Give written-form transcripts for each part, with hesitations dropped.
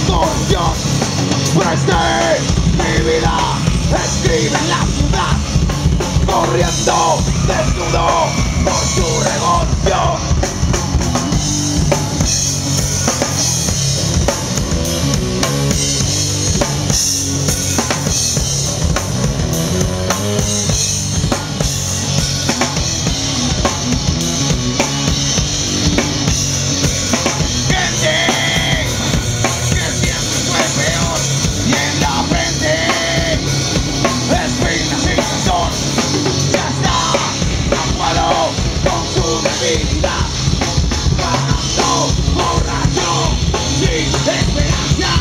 corrupción. Preste mi vida, escribe en la ciudad, corriendo desnudo por su revolución. Ganando, borracho, sin esperanza.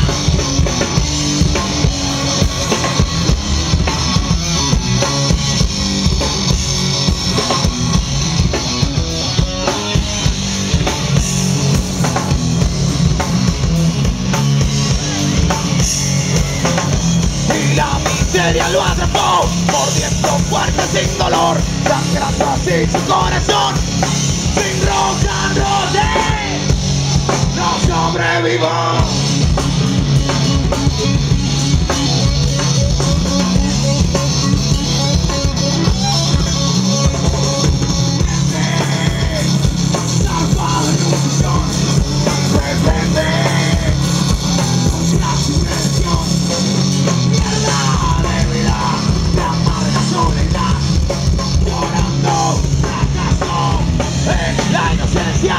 Y la miseria lo atrapó, mordiendo fuerte sin dolor, sangrando así su corazón. Sin rock and roll, no sobrevivo. Salvado en un sillón, depende contra su presión. Mierda de vida, de amarga soledad, llorando fracaso en la inocencia.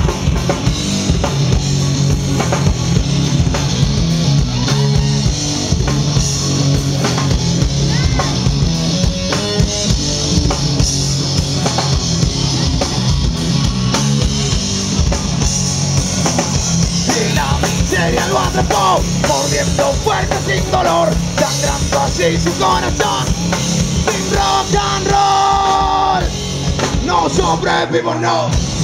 Y la miseria lo atrapó, mordiendo fuerte sin dolor, sangrando así su corazón. Sin rock and roll no sobrevivo, no.